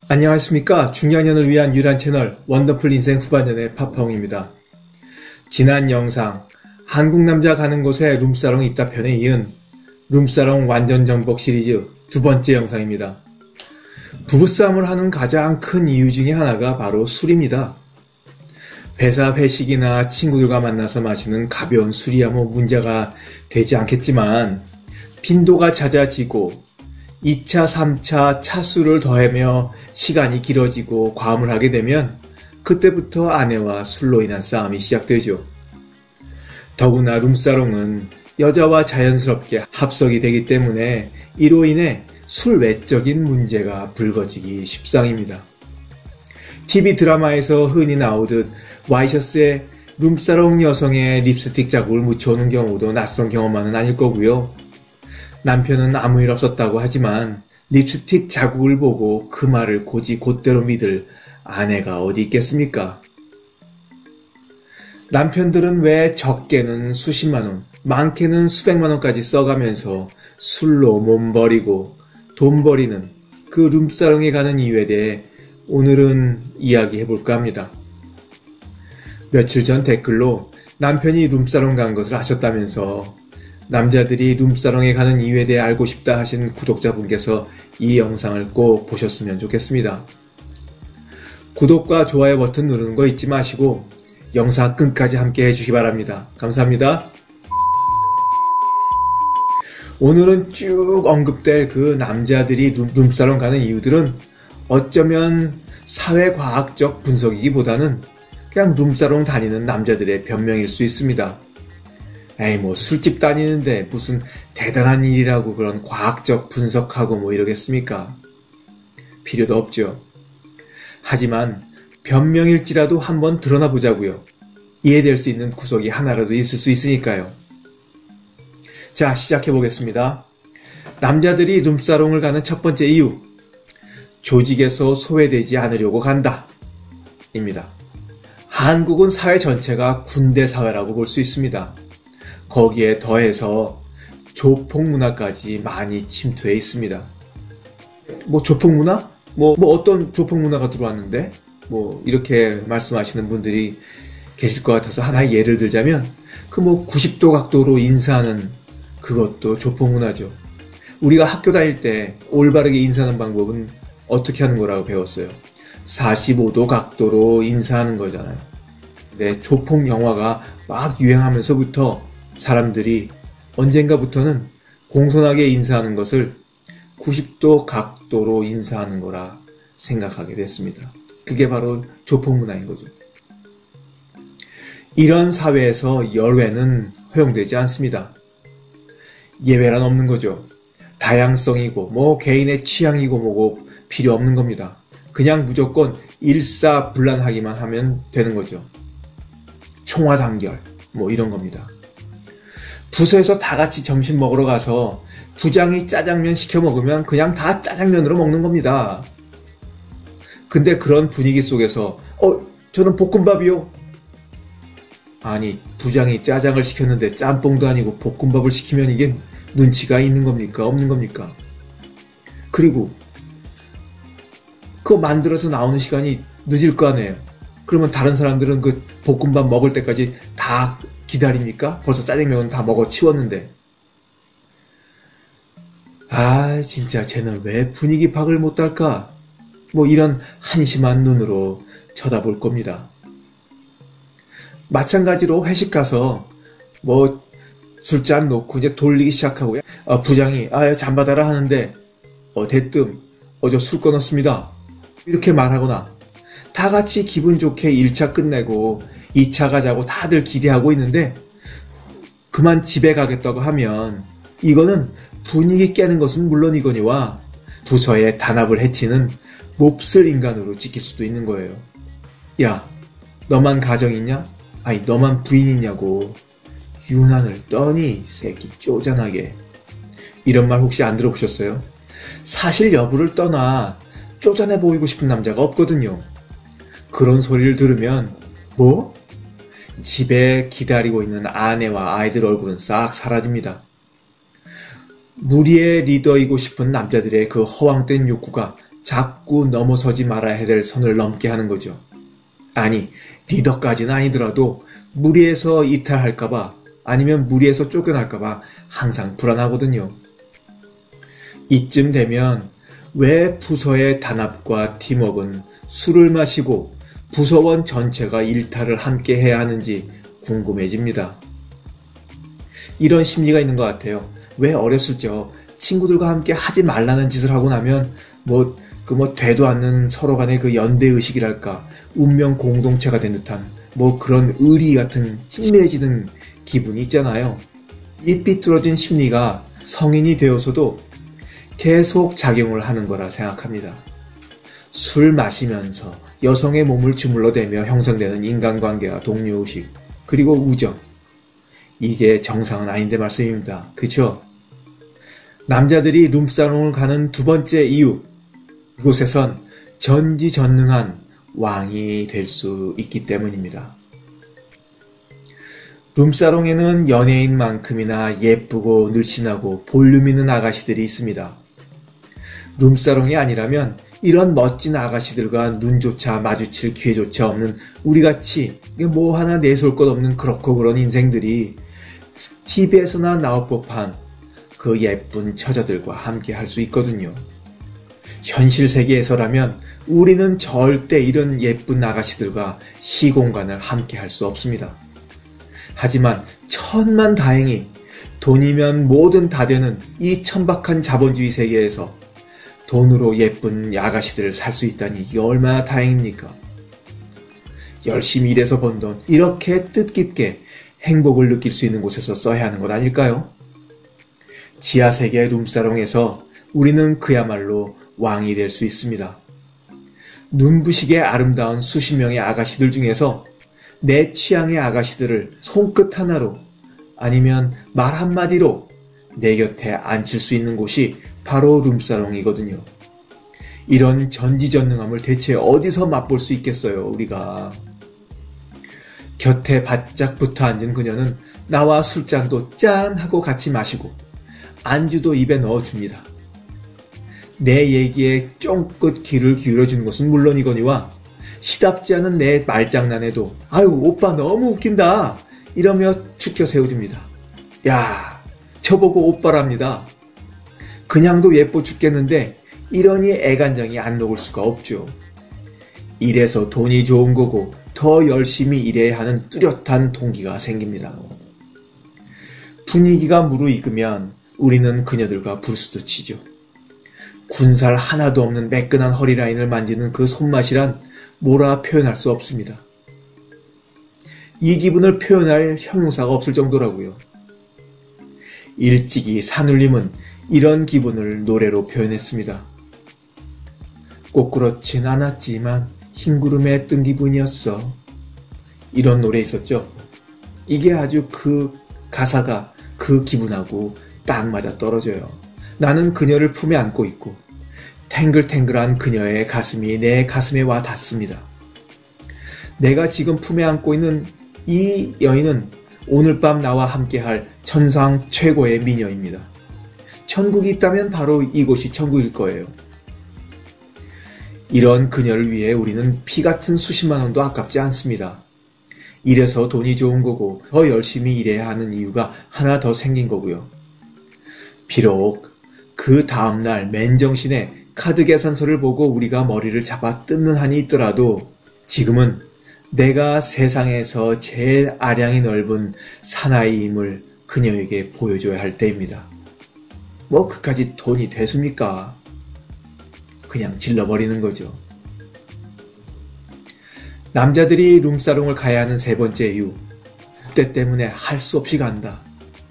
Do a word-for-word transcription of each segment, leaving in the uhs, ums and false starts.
안녕하십니까. 중년년을 위한 유일한 채널 원더풀 인생 후반년의 파파홍입니다. 지난 영상 한국 남자 가는 곳에 룸사롱이 있다 편에 이은 룸사롱 완전 정복 시리즈 두 번째 영상입니다. 부부싸움을 하는 가장 큰 이유 중에 하나가 바로 술입니다. 회사 회식이나 친구들과 만나서 마시는 가벼운 술이야 뭐 문제가 되지 않겠지만 빈도가 잦아지고 이 차, 삼 차 차수를 더하며 시간이 길어지고 과음을 하게 되면 그때부터 아내와 술로 인한 싸움이 시작되죠. 더구나 룸사롱은 여자와 자연스럽게 합석이 되기 때문에 이로 인해 술 외적인 문제가 불거지기 십상입니다. 티비 드라마에서 흔히 나오듯 와이셔츠에 룸사롱 여성의 립스틱 자국을 묻혀오는 경우도 낯선 경험만은 아닐 거고요. 남편은 아무 일 없었다고 하지만 립스틱 자국을 보고 그 말을 곧이 곧대로 믿을 아내가 어디 있겠습니까? 남편들은 왜 적게는 수십만원, 많게는 수백만원까지 써가면서 술로 몸 버리고 돈 버리는 그 룸사롱에 가는 이유에 대해 오늘은 이야기해볼까 합니다. 며칠 전 댓글로 남편이 룸사롱 간 것을 아셨다면서 남자들이 룸사롱에 가는 이유에 대해 알고 싶다 하신 구독자분께서 이 영상을 꼭 보셨으면 좋겠습니다. 구독과 좋아요 버튼 누르는 거 잊지 마시고 영상 끝까지 함께 해주시기 바랍니다. 감사합니다. 오늘은 쭉 언급될 그 남자들이 룸, 룸사롱 가는 이유들은 어쩌면 사회과학적 분석이기보다는 그냥 룸사롱 다니는 남자들의 변명일 수 있습니다. 에이 뭐 술집 다니는데 무슨 대단한 일이라고 그런 과학적 분석하고 뭐 이러겠습니까? 필요도 없죠. 하지만 변명일지라도 한번 드러나 보자고요. 이해될 수 있는 구석이 하나라도 있을 수 있으니까요. 자, 시작해 보겠습니다. 남자들이 룸사롱을 가는 첫 번째 이유, 조직에서 소외되지 않으려고 간다 입니다. 한국은 사회 전체가 군대 사회라고 볼 수 있습니다. 거기에 더해서 조폭 문화까지 많이 침투해 있습니다. 뭐 조폭 문화? 뭐, 뭐 어떤 조폭 문화가 들어왔는데? 뭐 이렇게 말씀하시는 분들이 계실 것 같아서 하나의 예를 들자면 그 뭐 구십 도 각도로 인사하는 그것도 조폭 문화죠. 우리가 학교 다닐 때 올바르게 인사하는 방법은 어떻게 하는 거라고 배웠어요? 사십오 도 각도로 인사하는 거잖아요. 근데 조폭 영화가 막 유행하면서부터 사람들이 언젠가부터는 공손하게 인사하는 것을 구십 도 각도로 인사하는 거라 생각하게 됐습니다. 그게 바로 조폭 문화인 거죠. 이런 사회에서 열외는 허용되지 않습니다. 예외란 없는 거죠. 다양성이고 뭐 개인의 취향이고 뭐고 필요 없는 겁니다. 그냥 무조건 일사불란하기만 하면 되는 거죠. 총화단결 뭐 이런 겁니다. 부서에서 다 같이 점심 먹으러 가서 부장이 짜장면 시켜 먹으면 그냥 다 짜장면으로 먹는 겁니다. 근데 그런 분위기 속에서 어 저는 볶음밥이요. 아니 부장이 짜장을 시켰는데 짬뽕도 아니고 볶음밥을 시키면 이게 눈치가 있는 겁니까 없는 겁니까? 그리고 그거 만들어서 나오는 시간이 늦을 거 아니에요. 그러면 다른 사람들은 그 볶음밥 먹을 때까지 다 기다립니까? 벌써 짜장면은 다 먹어 치웠는데. 아 진짜 쟤는 왜 분위기 파악을 못할까? 뭐 이런 한심한 눈으로 쳐다볼 겁니다. 마찬가지로 회식 가서 뭐 술잔 놓고 이제 돌리기 시작하고 어, 부장이 아 잔 받아라 하는데 어 대뜸 어 저 술 끊었습니다 이렇게 말하거나 다 같이 기분 좋게 일 차 끝내고 이 차 가자고 다들 기대하고 있는데 그만 집에 가겠다고 하면 이거는 분위기 깨는 것은 물론이거니와 부서의 단합을 해치는 몹쓸 인간으로 찍힐 수도 있는 거예요. 야 너만 가정 있냐? 아니 너만 부인 있냐고 유난을 떠니 새끼 쪼잔하게. 이런 말 혹시 안 들어보셨어요? 사실 여부를 떠나 쪼잔해 보이고 싶은 남자가 없거든요. 그런 소리를 들으면 뭐? 집에 기다리고 있는 아내와 아이들 얼굴은 싹 사라집니다. 무리의 리더이고 싶은 남자들의 그 허황된 욕구가 자꾸 넘어서지 말아야 될 선을 넘게 하는 거죠. 아니, 리더까지는 아니더라도 무리해서 이탈할까봐 아니면 무리해서 쫓겨날까봐 항상 불안하거든요. 이쯤 되면 왜 부서의 단합과 팀워크는 술을 마시고 부서원 전체가 일탈을 함께 해야 하는지 궁금해집니다. 이런 심리가 있는 것 같아요. 왜 어렸을 적 친구들과 함께 하지 말라는 짓을 하고 나면 뭐 그 뭐 되도 않는 서로 간의 그 연대의식이랄까, 운명 공동체가 된 듯한 뭐 그런 의리 같은 희미해지는 기분이 있잖아요. 이 삐뚤어진 심리가 성인이 되어서도 계속 작용을 하는 거라 생각합니다. 술 마시면서 여성의 몸을 주물러대며 형성되는 인간관계와 동료의식, 그리고 우정. 이게 정상은 아닌데 말씀입니다. 그쵸? 남자들이 룸사롱을 가는 두 번째 이유, 이곳에선 전지전능한 왕이 될 수 있기 때문입니다. 룸사롱에는 연예인만큼이나 예쁘고 늘씬하고 볼륨 있는 아가씨들이 있습니다. 룸사롱이 아니라면 이런 멋진 아가씨들과 눈조차 마주칠 기회조차 없는 우리같이 뭐 하나 내세울 것 없는 그렇고 그런 인생들이 티비에서나 나올 법한 그 예쁜 처자들과 함께 할 수 있거든요. 현실 세계에서라면 우리는 절대 이런 예쁜 아가씨들과 시공간을 함께 할 수 없습니다. 하지만 천만 다행히 돈이면 뭐든 다 되는 이 천박한 자본주의 세계에서 돈으로 예쁜 아가씨들을 살 수 있다니 이게 얼마나 다행입니까? 열심히 일해서 번 돈, 이렇게 뜻깊게 행복을 느낄 수 있는 곳에서 써야 하는 것 아닐까요? 지하세계 룸사롱에서 우리는 그야말로 왕이 될 수 있습니다. 눈부시게 아름다운 수십 명의 아가씨들 중에서 내 취향의 아가씨들을 손끝 하나로 아니면 말 한마디로 내 곁에 앉힐 수 있는 곳이 바로 룸사롱이거든요. 이런 전지전능함을 대체 어디서 맛볼 수 있겠어요, 우리가. 곁에 바짝 붙어 앉은 그녀는 나와 술잔도 짠 하고 같이 마시고 안주도 입에 넣어줍니다. 내 얘기에 쫑긋 귀를 기울여주는 것은 물론이거니와 시답지 않은 내 말장난에도 아유 오빠 너무 웃긴다 이러며 축혀 세워줍니다. 야, 저보고 오빠랍니다. 그냥도 예뻐 죽겠는데 이러니 애간장이 안 녹을 수가 없죠. 이래서 돈이 좋은 거고 더 열심히 일해야 하는 뚜렷한 동기가 생깁니다. 분위기가 무르익으면 우리는 그녀들과 불스도 치죠. 군살 하나도 없는 매끈한 허리라인을 만지는 그 손맛이란 뭐라 표현할 수 없습니다. 이 기분을 표현할 형용사가 없을 정도라고요. 일찍이 산울림은 이런 기분을 노래로 표현했습니다. 꼭 그렇진 않았지만 흰 구름에 뜬 기분이었어. 이런 노래 있었죠. 이게 아주 그 가사가 그 기분하고 딱 맞아 떨어져요. 나는 그녀를 품에 안고 있고 탱글탱글한 그녀의 가슴이 내 가슴에 와 닿습니다. 내가 지금 품에 안고 있는 이 여인은 오늘 밤 나와 함께할 천상 최고의 미녀입니다. 천국이 있다면 바로 이곳이 천국일 거예요. 이런 그녀를 위해 우리는 피 같은 수십만 원도 아깝지 않습니다. 이래서 돈이 좋은 거고 더 열심히 일해야 하는 이유가 하나 더 생긴 거고요. 비록 그 다음날 맨정신에 카드 계산서를 보고 우리가 머리를 잡아 뜯는 한이 있더라도 지금은 내가 세상에서 제일 아량이 넓은 사나이임을 그녀에게 보여줘야 할 때입니다. 뭐 그까지 돈이 됐습니까? 그냥 질러버리는 거죠. 남자들이 룸사롱을 가야 하는 세 번째 이유, 때 때문에 할 수 없이 간다.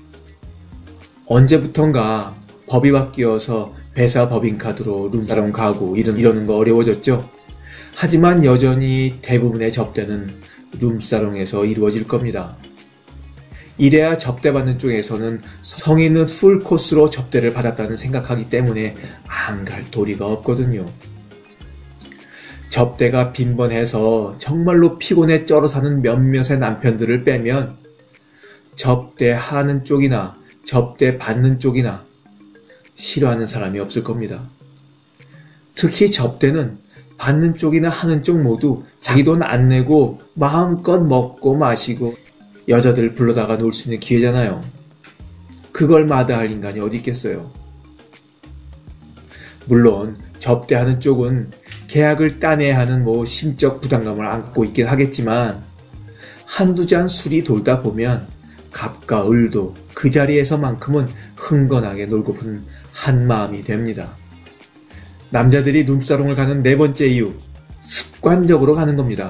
언제부턴가 법이 바뀌어서 회사 법인카드로 룸사롱 가고 이런, 이러는 거 어려워졌죠. 하지만 여전히 대부분의 접대는 룸사롱에서 이루어질 겁니다. 이래야 접대받는 쪽에서는 성인은 풀코스로 접대를 받았다는 생각하기 때문에 안 갈 도리가 없거든요. 접대가 빈번해서 정말로 피곤에 쩔어 사는 몇몇의 남편들을 빼면 접대하는 쪽이나 접대받는 쪽이나 싫어하는 사람이 없을 겁니다. 특히 접대는 받는 쪽이나 하는 쪽 모두 자기 돈 안 내고 마음껏 먹고 마시고 여자들 불러다가 놀 수 있는 기회잖아요. 그걸 마다할 인간이 어디 있겠어요. 물론 접대하는 쪽은 계약을 따내야 하는 뭐 심적 부담감을 안고 있긴 하겠지만 한두 잔 술이 돌다 보면 갑과 을도 그 자리에서만큼은 흥건하게 놀고픈 한 마음이 됩니다. 남자들이 룸사롱을 가는 네 번째 이유, 습관적으로 가는 겁니다.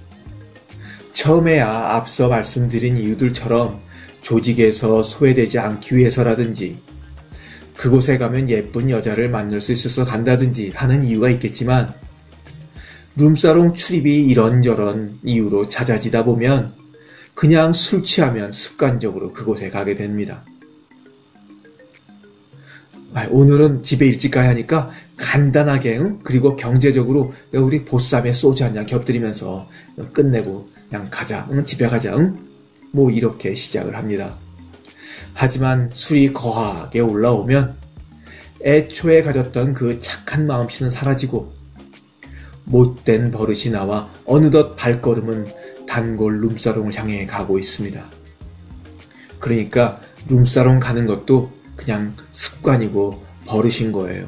처음에야 앞서 말씀드린 이유들처럼 조직에서 소외되지 않기 위해서라든지 그곳에 가면 예쁜 여자를 만날 수 있어서 간다든지 하는 이유가 있겠지만 룸사롱 출입이 이런저런 이유로 잦아지다 보면 그냥 술 취하면 습관적으로 그곳에 가게 됩니다. 오늘은 집에 일찍 가야 하니까 간단하게 응? 그리고 경제적으로 우리 보쌈에 소주 한 잔 곁들이면서 끝내고 그냥 가자, 응? 집에 가자, 응? 뭐 이렇게 시작을 합니다. 하지만 술이 거하게 올라오면 애초에 가졌던 그 착한 마음씨는 사라지고 못된 버릇이 나와 어느덧 발걸음은 단골 룸사롱을 향해 가고 있습니다. 그러니까 룸사롱 가는 것도 그냥 습관이고 버릇인 거예요.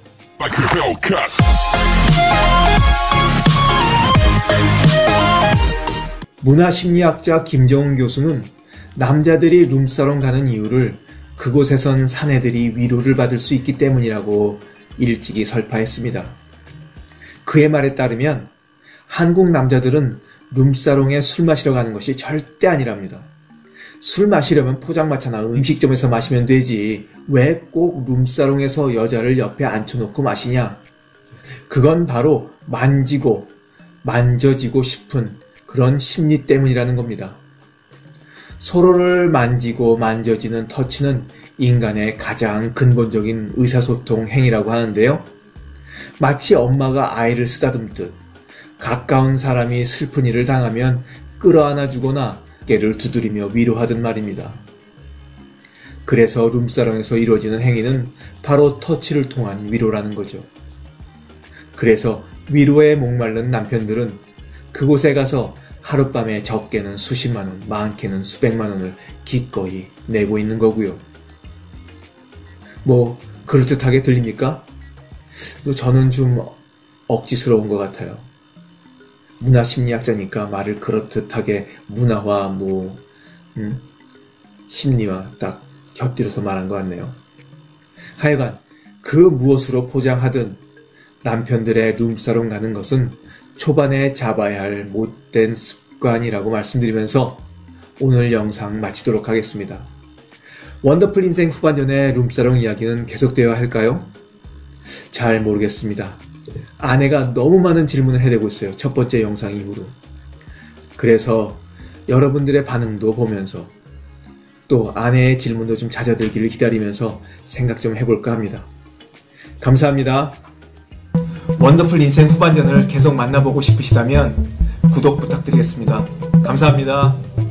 문화심리학자 김정은 교수는 남자들이 룸사롱 가는 이유를 그곳에선 사내들이 위로를 받을 수 있기 때문이라고 일찍이 설파했습니다. 그의 말에 따르면 한국 남자들은 룸사롱에 술 마시러 가는 것이 절대 아니랍니다. 술 마시려면 포장마차나 음식점에서 마시면 되지 왜 꼭 룸사롱에서 여자를 옆에 앉혀놓고 마시냐? 그건 바로 만지고 만져지고 싶은 그런 심리 때문이라는 겁니다. 서로를 만지고 만져지는 터치는 인간의 가장 근본적인 의사소통 행위라고 하는데요. 마치 엄마가 아이를 쓰다듬듯 가까운 사람이 슬픈 일을 당하면 끌어안아 주거나 어깨를 두드리며 위로하듯 말입니다. 그래서 룸사롱에서 이루어지는 행위는 바로 터치를 통한 위로라는 거죠. 그래서 위로에 목마른 남편들은 그곳에 가서 하룻밤에 적게는 수십만 원, 많게는 수백만 원을 기꺼이 내고 있는 거고요. 뭐 그럴듯하게 들립니까? 저는 좀 억지스러운 것 같아요. 문화심리학자니까 말을 그렇듯하게 문화와 뭐 음, 심리와 딱 곁들여서 말한 것 같네요. 하여간 그 무엇으로 포장하든 남편들의 룸사롱 가는 것은 초반에 잡아야 할 못된 습관이라고 말씀드리면서 오늘 영상 마치도록 하겠습니다. 원더풀 인생 후반전의 룸사롱 이야기는 계속되어야 할까요? 잘 모르겠습니다. 아내가 너무 많은 질문을 해대고 있어요. 첫 번째 영상 이후로. 그래서 여러분들의 반응도 보면서 또 아내의 질문도 좀 잦아들기를 기다리면서 생각 좀 해볼까 합니다. 감사합니다. 원더풀 인생 후반전을 계속 만나보고 싶으시다면 구독 부탁드리겠습니다. 감사합니다.